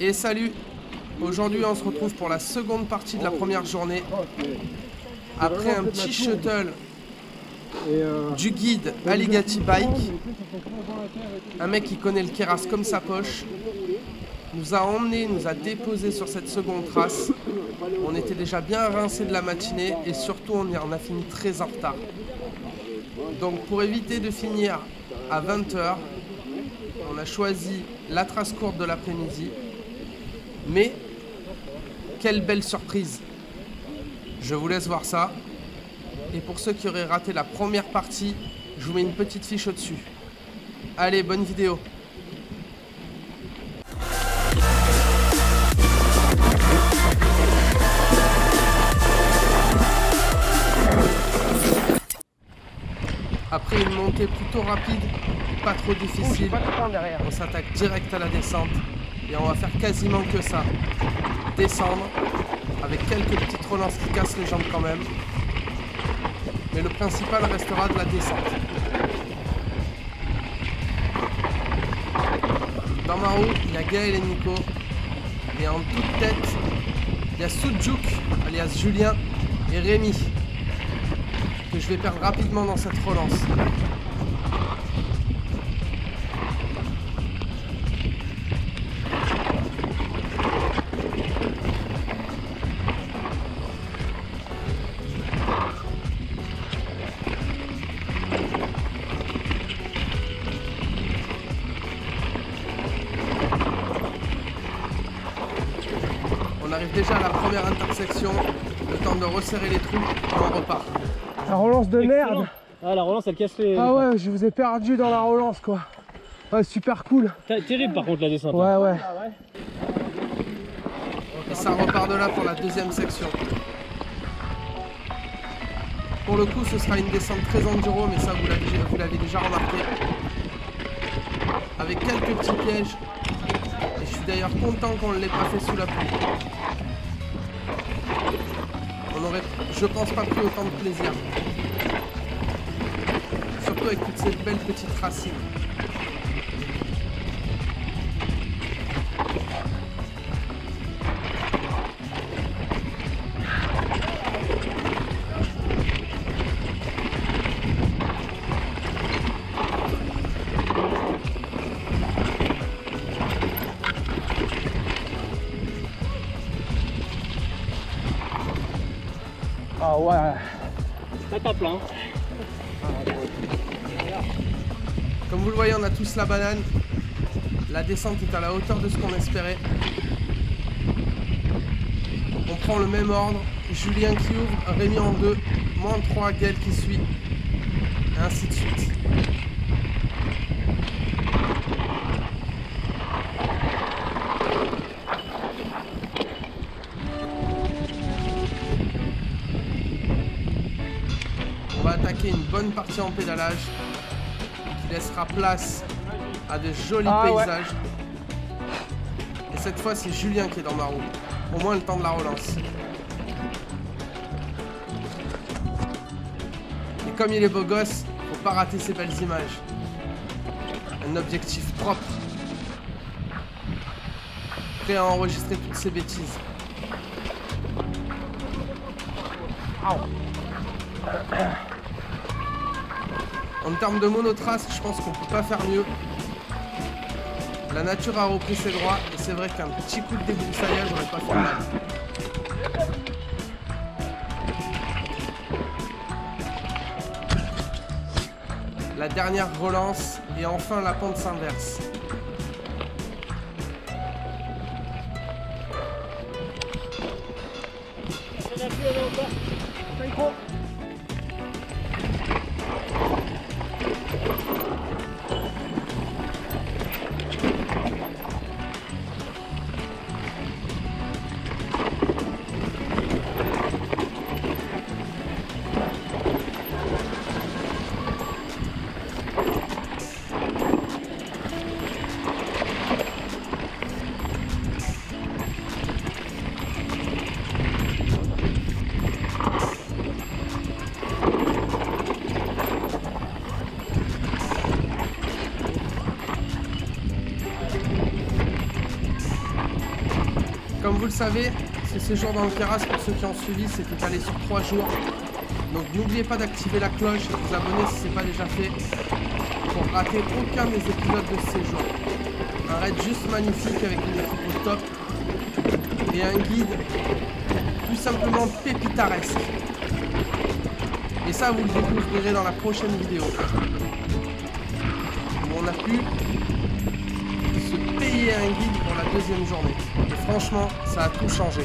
Et salut! Aujourd'hui on se retrouve pour la seconde partie de la première journée. Après un petit shuttle du guide Aligati Bike, un mec qui connaît le Keras comme sa poche, nous a emmené, nous a déposé sur cette seconde trace. On était déjà bien rincé de la matinée et surtout on a fini très en retard. Donc pour éviter de finir à 20 h, on a choisi la trace courte de l'après-midi. Mais quelle belle surprise! Je vous laisse voir ça. Et pour ceux qui auraient raté la première partie, je vous mets une petite fiche au-dessus. Allez, bonne vidéo! Après une montée plutôt rapide, pas trop difficile, on s'attaque direct à la descente et on va faire quasiment que ça. Descendre avec quelques petites relances qui cassent les jambes quand même. Mais le principal restera de la descente. Dans ma roue, il y a Gaël et Nico. Et en toute tête, il y a Sujuk, alias Julien, et Rémi, que je vais perdre rapidement dans cette relance. On arrive déjà à la première intersection, le temps de resserrer les trous et on repart. La relance de merde. Ah, la relance elle casse les... Ah ouais, je vous ai perdu dans la relance quoi. Ouais, super cool. Terrible par contre la descente. Ouais, ouais. Et ça repart de là pour la deuxième section. Pour le coup, ce sera une descente très enduro, mais ça vous l'avez déjà remarqué. Avec quelques petits pièges. Et je suis d'ailleurs content qu'on ne l'ait pas fait sous la pluie. On aurait, je pense, pas pris autant de plaisir. Surtout avec toutes ces belles petites racines. Ah ouais. Ça tape là. Comme vous le voyez, on a tous la banane. La descente est à la hauteur de ce qu'on espérait. On prend le même ordre. Julien qui ouvre, Rémi en 2, moi en 3, Gaël qui suit. Et ainsi de suite. On va attaquer une bonne partie en pédalage qui laissera place à de jolis paysages. Ouais. Et cette fois, c'est Julien qui est dans ma roue. Au moins le temps de la relance. Et comme il est beau gosse, faut pas rater ces belles images. Un objectif propre. Prêt à enregistrer toutes ces bêtises. En termes de monotrace, je pense qu'on peut pas faire mieux. La nature a repris ses droits et c'est vrai qu'un petit coup de débroussaillage n'aurait pas fait mal. La dernière relance et enfin la pente s'inverse. vous le savez, ce séjour dans le Keras, pour ceux qui ont suivi, c'est étalé sur 3 jours. Donc n'oubliez pas d'activer la cloche et de vous abonner si ce n'est pas déjà fait pour rater aucun des épisodes de ce séjour. Un raid juste magnifique avec une équipe au top et un guide tout simplement pépitaresque. Et ça, vous le découvrirez dans la prochaine vidéo. Où on a pu se payer un guide pour la deuxième journée. Et franchement, ça a tout changé.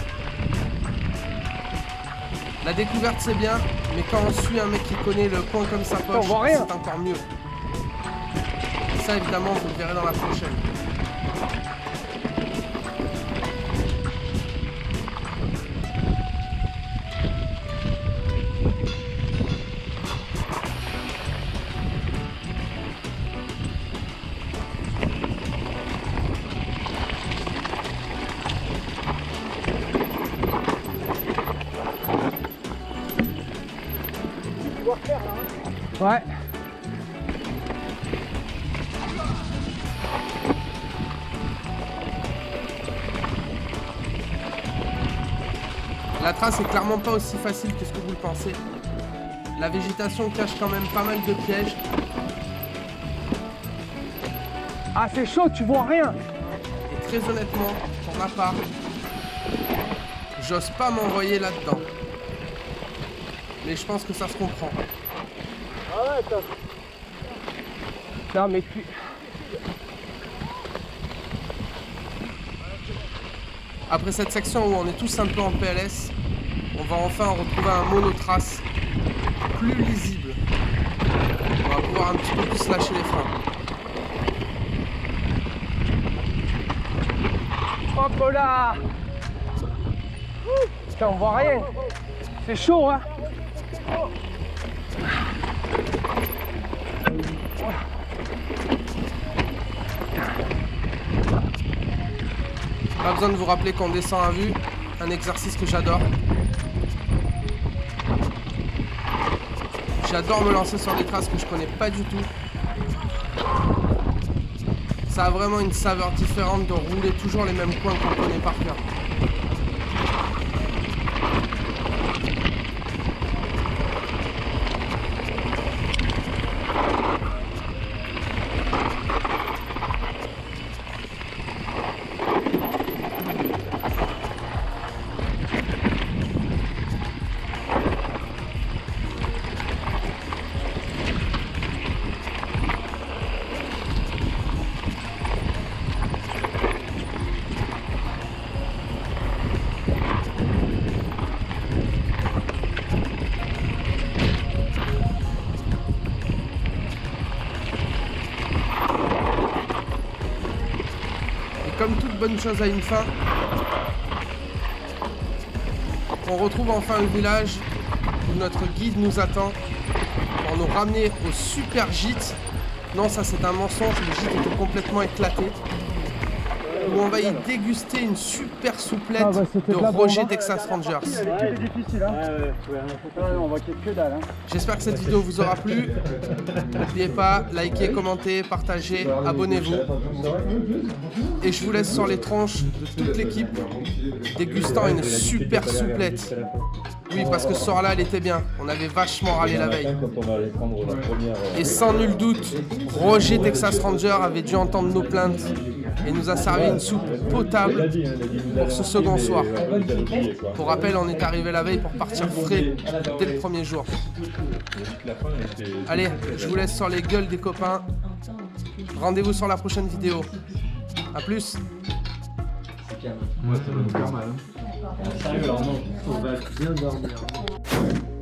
La découverte, c'est bien, mais quand on suit un mec qui connaît le coin comme sa poche, c'est encore mieux. Et ça, évidemment, vous le verrez dans la prochaine. Ouais. La trace est clairement pas aussi facile que ce que vous le pensez. La végétation cache quand même pas mal de pièges. Ah, c'est chaud, tu vois rien. Et très honnêtement, pour ma part, j'ose pas m'envoyer là-dedans. Mais je pense que ça se comprend. Ah ouais, top. Non, mais puis... Après cette section où on est tous un peu en PLS, on va enfin retrouver un monotrace plus lisible. On va pouvoir un petit peu plus lâcher les freins. Hop là. Putain, on voit rien. C'est chaud, hein. Pas besoin de vous rappeler qu'on descend à vue, un exercice que j'adore. J'adore me lancer sur des traces que je connais pas du tout. Ça a vraiment une saveur différente de rouler toujours les mêmes coins qu'on connaît par cœur. Comme toute bonne chose a une fin, on retrouve enfin le village où notre guide nous attend pour nous ramener au super gîte. Non, ça c'est un mensonge, le gîte était complètement éclaté. Où on va y déguster une super souplette de Roger Texas Rangers. C'était difficile, hein. On voit qu'il n'y a que dalle, hein. J'espère que cette vidéo vous aura plu. N'oubliez pas, likez, commentez, partagez, abonnez-vous. Et je vous laisse sur les tronches de toute l'équipe, dégustant une super souplette. Oui, parce que ce soir-là, elle était bien. On avait vachement râlé la veille. Et sans nul doute, Roger Texas Ranger avait dû entendre nos plaintes et nous a servi une soupe potable pour ce second soir. Pour rappel, on est arrivé la veille pour partir frais dès le premier jour. Allez, je vous laisse sur les gueules des copains. Rendez-vous sur la prochaine vidéo. A plus. Moi, ça va me faire mal. Sérieux, alors non, on va bien dormir.